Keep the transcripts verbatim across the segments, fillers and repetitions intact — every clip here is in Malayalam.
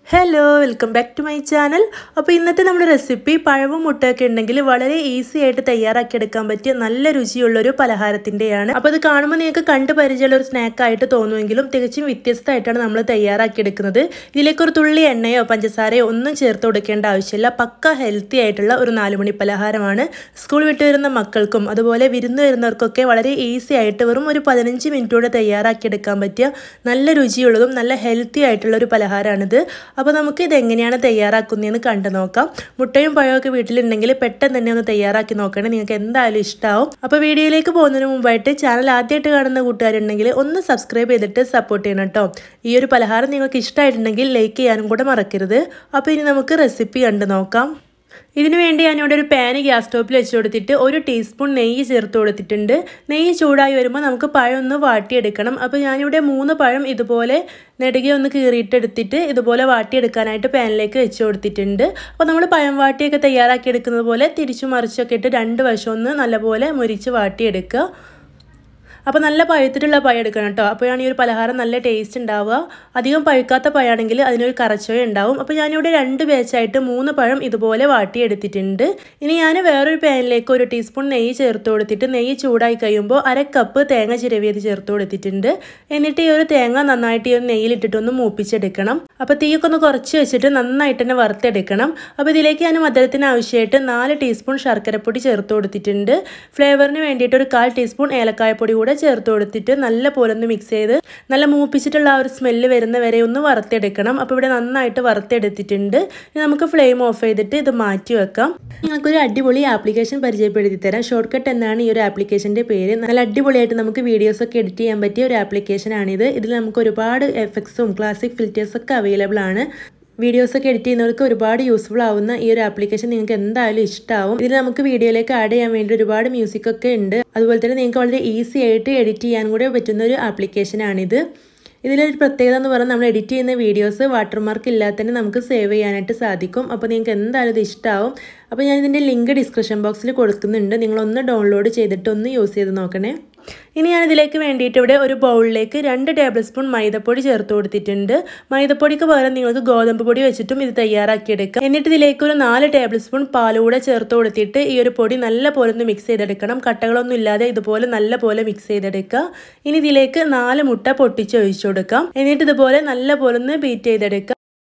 Hello, welcome back to my channel. അപ്പോൾ ഇന്നത്തെ നമ്മുടെ റെസിപ്പി പഴവും മുട്ടയൊക്കെ ഉണ്ടെങ്കിൽ വളരെ ഈസി ആയിട്ട് തയ്യാറാക്കി എടുക്കാൻ പറ്റിയ നല്ല രുചിയുള്ള ഒരു പലഹാരത്തിന്റെയാണ്. അപ്പോൾ ഇത് കാണുമ്പോൾ നിങ്ങൾക്ക് കണ്ടു പരിചയമുള്ള ഒരു സ്നാക്ക് ആയിട്ട് തോന്നുമെങ്കിലും തികച്ചും വ്യത്യസ്തമായിട്ടാണ് നമ്മൾ തയ്യാറാക്കി എടുക്കുന്നത്. ഇതിലേക്ക് ഒരു തുള്ളി എണ്ണയോ പഞ്ചസാരയോ ഒന്നും ചേർത്ത് കൊടുക്കേണ്ട ആവശ്യമില്ല. പക്ക ഹെൽത്തി ആയിട്ടുള്ള ഒരു നാലുമണി പലഹാരമാണ്. സ്കൂൾ വിട്ടു വരുന്ന മക്കൾക്കും അതുപോലെ വിരുന്ന് വരുന്നവർക്കൊക്കെ വളരെ ഈസി ആയിട്ട് വെറും ഒരു പതിനഞ്ച് മിനിറ്റോടെ തയ്യാറാക്കി എടുക്കാൻ പറ്റിയ നല്ല രുചിയുള്ളതും നല്ല ഹെൽത്തി ആയിട്ടുള്ള ഒരു പലഹാരമാണിത്. അപ്പോൾ നമുക്ക് ഇത് എങ്ങനെയാണ് തയ്യാറാക്കുന്നതെന്ന് കണ്ടു നോക്കാം. മുട്ടയും പഴമൊക്കെ വീട്ടിലുണ്ടെങ്കിൽ പെട്ടെന്ന് തന്നെ ഒന്ന് തയ്യാറാക്കി നോക്കണേ, നിങ്ങൾക്ക് എന്തായാലും ഇഷ്ടമാവും. അപ്പോൾ വീഡിയോയിലേക്ക് പോകുന്നതിന് മുമ്പായിട്ട് ചാനൽ ആദ്യമായിട്ട് കാണുന്ന കൂട്ടുകാരുണ്ടെങ്കിൽ ഒന്ന് സബ്സ്ക്രൈബ് ചെയ്തിട്ട് സപ്പോർട്ട് ചെയ്യണം കേട്ടോ. ഈ ഒരു പലഹാരം നിങ്ങൾക്ക് ഇഷ്ടമായിട്ടുണ്ടെങ്കിൽ ലൈക്ക് ചെയ്യാനും കൂടെ മറക്കരുത്. അപ്പോൾ ഇനി നമുക്ക് റെസിപ്പി കണ്ടു നോക്കാം. ഇതിനു വേണ്ടി ഞാനിവിടെ ഒരു പാന് ഗ്യാസ് സ്റ്റോപ്പിൽ വെച്ച് കൊടുത്തിട്ട് ഒരു ടീസ്പൂൺ നെയ്യ് ചേർത്ത് കൊടുത്തിട്ടുണ്ട്. നെയ്യ് ചൂടായി വരുമ്പോൾ നമുക്ക് പഴം ഒന്ന് വാട്ടിയെടുക്കണം. അപ്പോൾ ഞാനിവിടെ മൂന്ന് പഴം ഇതുപോലെ നെടുകെ ഒന്ന് കീറിയിട്ടെടുത്തിട്ട് ഇതുപോലെ വാട്ടിയെടുക്കാനായിട്ട് പാനിലേക്ക് വെച്ച് കൊടുത്തിട്ടുണ്ട്. അപ്പോൾ നമ്മൾ പഴം വാട്ടിയൊക്കെ തയ്യാറാക്കി എടുക്കുന്നത് പോലെ തിരിച്ചു മറിച്ചൊക്കെ ഇട്ട് രണ്ട് വശം ഒന്ന് നല്ലപോലെ മുരിച്ച് വാട്ടിയെടുക്കുക. അപ്പോൾ നല്ല പഴുത്തിട്ടുള്ള പഴം എടുക്കണം കേട്ടോ, അപ്പോഴാണ് ഈ ഒരു പലഹാരം നല്ല ടേസ്റ്റ് ഉണ്ടാവുക. അധികം പഴുക്കാത്ത പഴമാണെങ്കിൽ അതിനൊരു കറച്ചോയ ഉണ്ടാവും. അപ്പോൾ ഞാനിവിടെ രണ്ട് ബാച്ചായിട്ട് മൂന്ന് പഴം ഇതുപോലെ വാട്ടിയെടുത്തിട്ടുണ്ട്. ഇനി ഞാൻ വേറൊരു പാനിലേക്ക് ഒരു ടീസ്പൂൺ നെയ്യ് ചേർത്ത് കൊടുത്തിട്ട് നെയ്യ് ചൂടായി കഴിയുമ്പോൾ അര കപ്പ് തേങ്ങ ചിരവിയത് ചേർത്ത് കൊടുത്തിട്ടുണ്ട്. എന്നിട്ട് ഈ ഒരു തേങ്ങ നന്നായിട്ട് ഈ ഒരു നെയ്യിലിട്ടിട്ടൊന്ന് മൂപ്പിച്ചെടുക്കണം. അപ്പോൾ തീയൊക്കെ ഒന്ന് കുറച്ച് വെച്ചിട്ട് നന്നായിട്ട് തന്നെ വറുത്തെടുക്കണം. അപ്പോൾ ഇതിലേക്ക് ഞാൻ മധുരത്തിന് ആവശ്യമായിട്ട് നാല് ടീസ്പൂൺ ശർക്കരപ്പൊടി ചേർത്ത് കൊടുത്തിട്ടുണ്ട്. ഫ്ലേവറിന് വേണ്ടിയിട്ട് ഒരു കാൽ ടീസ്പൂൺ ഏലക്കായപ്പൊടി കൂടെ ചേർത്ത് കൊടുത്തിട്ട് നല്ല പോലെ ഒന്ന് മിക്സ് ചെയ്ത് നല്ല മൂപ്പിച്ചിട്ടുള്ള ആ ഒരു സ്മെല്ല് വരുന്ന വരെ ഒന്ന് വറുത്തെടുക്കണം. അപ്പോൾ ഇവിടെ നന്നായിട്ട് വറുത്തെടുത്തിട്ടുണ്ട്. ഇനി നമുക്ക് ഫ്ലെയിം ഓഫ് ചെയ്തിട്ട് ഇത് മാറ്റി വെക്കാം. നിങ്ങൾക്കൊരു അടിപൊളി ആപ്ലിക്കേഷൻ പരിചയപ്പെടുത്തി തരാം. ഷോർട്ട് കട്ട് എന്നാണ് ഈ ഒരു ആപ്ലിക്കേഷൻ്റെ പേര്. നല്ല അടിപൊളിയായിട്ട് നമുക്ക് വീഡിയോസൊക്കെ എഡിറ്റ് ചെയ്യാൻ പറ്റിയ ഒരു ആപ്ലിക്കേഷനാണിത്. ഇതിൽ നമുക്ക് ഒരുപാട് എഫക്ട്സും ക്ലാസിക് ഫിൽറ്റേഴ്സൊക്കെ അവൈലബിൾ ആണ്. വീഡിയോസൊക്കെ എഡിറ്റ് ചെയ്യുന്നവർക്ക് ഒരുപാട് യൂസ്ഫുൾ ആവുന്ന ഈ ഒരു ആപ്ലിക്കേഷൻ നിങ്ങൾക്ക് എന്തായാലും ഇഷ്ടമാവും. ഇതിൽ നമുക്ക് വീഡിയോയിലേക്ക് ആഡ് ചെയ്യാൻ വേണ്ടി ഒരുപാട് മ്യൂസിക്കൊക്കെ ഉണ്ട്. അതുപോലെ തന്നെ നിങ്ങൾക്ക് വളരെ ഈസി ആയിട്ട് എഡിറ്റ് ചെയ്യാൻ കൂടെ പറ്റുന്ന ഒരു ആപ്ലിക്കേഷനാണിത്. ഇതിലൊരു പ്രത്യേകത എന്ന് പറഞ്ഞാൽ നമ്മൾ എഡിറ്റ് ചെയ്യുന്ന വീഡിയോസ് വാട്ടർമാർക്ക് ഇല്ലാതെ തന്നെ നമുക്ക് സേവ് ചെയ്യാനായിട്ട് സാധിക്കും. അപ്പോൾ നിങ്ങൾക്ക് എന്തായാലും ഇത് ഇഷ്ടമാവും. അപ്പോൾ ഞാൻ ഇതിൻ്റെ ലിങ്ക് ഡിസ്ക്രിപ്ഷൻ ബോക്സിൽ കൊടുക്കുന്നുണ്ട്, നിങ്ങളൊന്ന് ഡൗൺലോഡ് ചെയ്തിട്ട് ഒന്ന് യൂസ് ചെയ്ത് നോക്കണേ. ഇനി ഞാൻ ഇതിലേക്ക് വേണ്ടിയിട്ട് ഇവിടെ ഒരു ബൗളിലേക്ക് രണ്ട് ടേബിൾ സ്പൂൺ മൈദപ്പൊടി ചേർത്ത് കൊടുത്തിട്ടുണ്ട്. മൈദപ്പൊടിക്ക് പകരം നിങ്ങൾക്ക് ഗോതമ്പ് പൊടി വെച്ചിട്ടും ഇത് തയ്യാറാക്കിയെടുക്കാം. എന്നിട്ട് ഇതിലേക്ക് ഒരു നാല് ടേബിൾ സ്പൂൺ പാൽ കൂടെ ചേർത്ത് കൊടുത്തിട്ട് ഈ ഒരു പൊടി നല്ല പോലെ ഒന്ന് മിക്സ് ചെയ്തെടുക്കണം. കട്ടകളൊന്നും ഇല്ലാതെ ഇതുപോലെ നല്ല പോലെ മിക്സ് ചെയ്തെടുക്കുക. ഇനി ഇതിലേക്ക് നാല് മുട്ട പൊട്ടിച്ച് ഒഴിച്ചു കൊടുക്കാം. എന്നിട്ട് ഇതുപോലെ നല്ല പോലെ ഒന്ന് ബീറ്റ് ചെയ്തെടുക്കുക.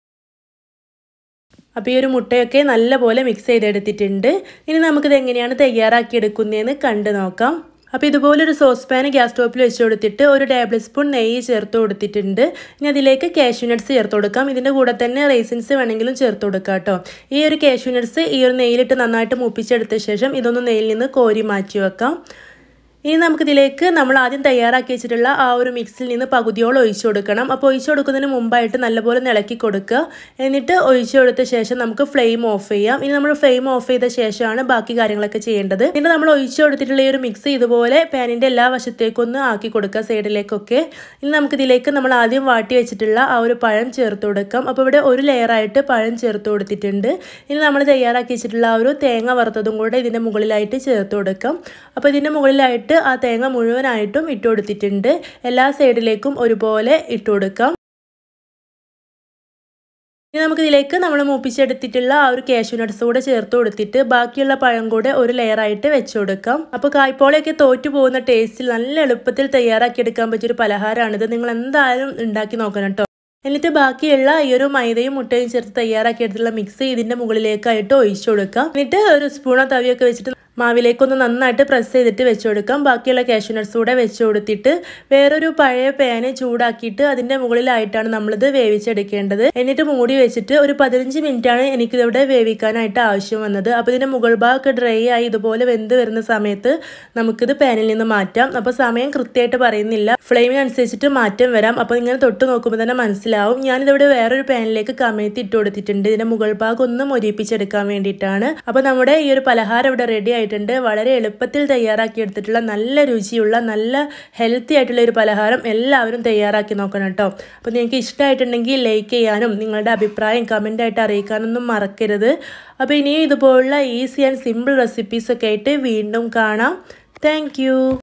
അപ്പോൾ ഈ ഒരു മുട്ടയൊക്കെ നല്ല പോലെ മിക്സ് ചെയ്തെടുത്തിട്ടുണ്ട്. ഇനി നമുക്കിത് എങ്ങനെയാണ് തയ്യാറാക്കിയെടുക്കുന്നതെന്ന് കണ്ടു നോക്കാം. അപ്പോൾ ഇതുപോലൊരു സോസ് പാൻ ഗ്യാസ് സ്റ്റോപ്പിൽ വെച്ച് കൊടുത്തിട്ട് ഒരു ടേബിൾ സ്പൂൺ നെയ്യ് ചേർത്ത് കൊടുത്തിട്ടുണ്ട്. ഇനി അതിലേക്ക് കാഷ്യൂ നട്ട്സ് ചേർത്ത് കൊടുക്കാം. ഇതിൻ്റെ കൂടെ തന്നെ റൈസിൻസ് വേണമെങ്കിലും ചേർത്ത് കൊടുക്കാം കേട്ടോ. ഈ ഒരു കാഷ്യൂ നട്ട്സ് ഈ ഒരു നെയ്യിലിട്ട് നന്നായിട്ട് മൂപ്പിച്ചെടുത്ത ശേഷം ഇതൊന്ന് നെയ്യിൽ നിന്ന് കോരി മാറ്റി വെക്കാം. ഇനി നമുക്കിതിലേക്ക് നമ്മൾ ആദ്യം തയ്യാറാക്കി വെച്ചിട്ടുള്ള ആ ഒരു മിക്സിൽ നിന്ന് പകുതിയോളം ഒഴിച്ചു കൊടുക്കണം. അപ്പോൾ ഒഴിച്ചു കൊടുക്കുന്നതിന് മുമ്പായിട്ട് നല്ലപോലെ ഇളക്കി കൊടുക്കുക. എന്നിട്ട് ഒഴിച്ചു കൊടുത്ത ശേഷം നമുക്ക് ഫ്ലെയിം ഓഫ് ചെയ്യാം. ഇനി നമ്മൾ ഫ്ലെയിം ഓഫ് ചെയ്ത ശേഷമാണ് ബാക്കി കാര്യങ്ങളൊക്കെ ചെയ്യേണ്ടത്. എന്നിട്ട് നമ്മൾ ഒഴിച്ചു കൊടുത്തിട്ടുള്ള ഈ ഒരു മിക്സ് ഇതുപോലെ പാനിൻ്റെ എല്ലാ വശത്തേക്കൊന്ന് ആക്കി കൊടുക്കുക, സൈഡിലേക്കൊക്കെ. ഇനി നമുക്കിതിലേക്ക് നമ്മൾ ആദ്യം വാട്ടി വെച്ചിട്ടുള്ള ആ ഒരു പഴം ചേർത്ത് കൊടുക്കാം. അപ്പോൾ ഇവിടെ ഒരു ലെയറായിട്ട് പഴം ചേർത്ത് കൊടുത്തിട്ടുണ്ട്. ഇനി നമ്മൾ തയ്യാറാക്കി വെച്ചിട്ടുള്ള ആ ഒരു തേങ്ങ വറുത്തതും കൂടെ ഇതിൻ്റെ മുകളിലായിട്ട് ചേർത്ത് കൊടുക്കാം. അപ്പോൾ ഇതിൻ്റെ മുകളിലായിട്ട് ആ തേങ്ങ മുഴുവനായിട്ടും ഇട്ട് കൊടുത്തിട്ടുണ്ട്. എല്ലാ സൈഡിലേക്കും ഒരുപോലെ ഇട്ട് കൊടുക്കാം. ഇനി നമുക്കിതിലേക്ക് നമ്മൾ മൂപ്പിച്ചെടുത്തിട്ടുള്ള ആ ഒരു കാഷ്യൂ നട്ട്സ് കൂടെ ചേർത്ത് കൊടുത്തിട്ട് ബാക്കിയുള്ള പഴം കൂടെ ഒരു ലെയറായിട്ട് വെച്ച് കൊടുക്കാം. അപ്പോൾ കായ്പോളയൊക്കെ തോറ്റു പോകുന്ന ടേസ്റ്റിൽ നല്ല എളുപ്പത്തിൽ തയ്യാറാക്കിയെടുക്കാൻ പറ്റിയൊരു പലഹാരമാണിത്. നിങ്ങൾ എന്തായാലും ഉണ്ടാക്കി നോക്കണം കേട്ടോ. എന്നിട്ട് ബാക്കിയുള്ള ഈ ഒരു മൈദയും മുട്ടയും ചേർത്ത് തയ്യാറാക്കിയെടുത്തുള്ള മിക്സ് ഇതിൻ്റെ മുകളിലേക്കായിട്ട് ഒഴിച്ചു കൊടുക്കാം. എന്നിട്ട് ഒരു സ്പൂണോ തവിയൊക്കെ വെച്ചിട്ട് മാവിലേക്കൊന്ന് നന്നായിട്ട് പ്രസ് ചെയ്തിട്ട് വെച്ച് കൊടുക്കാം. ബാക്കിയുള്ള കാഷ്യൂ നട്ട്സ് കൂടെ വെച്ച് കൊടുത്തിട്ട് വേറൊരു പഴയ പാന് ചൂടാക്കിയിട്ട് അതിൻ്റെ മുകളിലായിട്ടാണ് നമ്മളിത് വേവിച്ചെടുക്കേണ്ടത്. എന്നിട്ട് മൂടി വെച്ചിട്ട് ഒരു പതിനഞ്ച് മിനിറ്റാണ് എനിക്കിതിവിടെ വേവിക്കാനായിട്ട് ആവശ്യം വന്നത്. അപ്പോൾ ഇതിൻ്റെ മുകൾ ഭാഗമൊക്കെ ഡ്രൈ ആയി ഇതുപോലെ വെന്ത് വരുന്ന സമയത്ത് നമുക്കിത് പാനിൽ നിന്ന് മാറ്റാം. അപ്പോൾ സമയം കൃത്യമായിട്ട് പറയുന്നില്ല, ഫ്ലെയിമിനനുസരിച്ചിട്ട് മാറ്റം വരാം. അപ്പോൾ ഇങ്ങനെ തൊട്ട് നോക്കുമ്പോൾ തന്നെ മനസ്സിലാവും. ഞാനിതിവിടെ വേറൊരു പാനിലേക്ക് കമഴ്ത്തി ഇട്ട് കൊടുത്തിട്ടുണ്ട്. ഇതിൻ്റെ മുകൾ ഭാഗം ഒന്ന് മൊരിപ്പിച്ചെടുക്കാൻ വേണ്ടിയിട്ടാണ്. അപ്പോൾ നമ്മുടെ ഈ ഒരു പലഹാരം ഇവിടെ റെഡി ആയിട്ട് വളരെ എളുപ്പത്തിൽ തയ്യാറാക്കി എടുത്തിട്ടുള്ള നല്ല രുചിയുള്ള നല്ല ഹെൽത്തി ആയിട്ടുള്ള ഒരു പലഹാരം എല്ലാവരും തയ്യാറാക്കി നോക്കണം കേട്ടോ. അപ്പോൾ നിങ്ങൾക്ക് ഇഷ്ടമായിട്ടുണ്ടെങ്കിൽ ലൈക്ക് ചെയ്യാനും നിങ്ങളുടെ അഭിപ്രായം കമൻ്റായിട്ട് അറിയിക്കാനൊന്നും മറക്കരുത്. അപ്പോൾ ഇനിയും ഇതുപോലുള്ള ഈസി ആൻഡ് സിമ്പിൾ റെസിപ്പീസൊക്കെ ആയിട്ട് വീണ്ടും കാണാം. താങ്ക്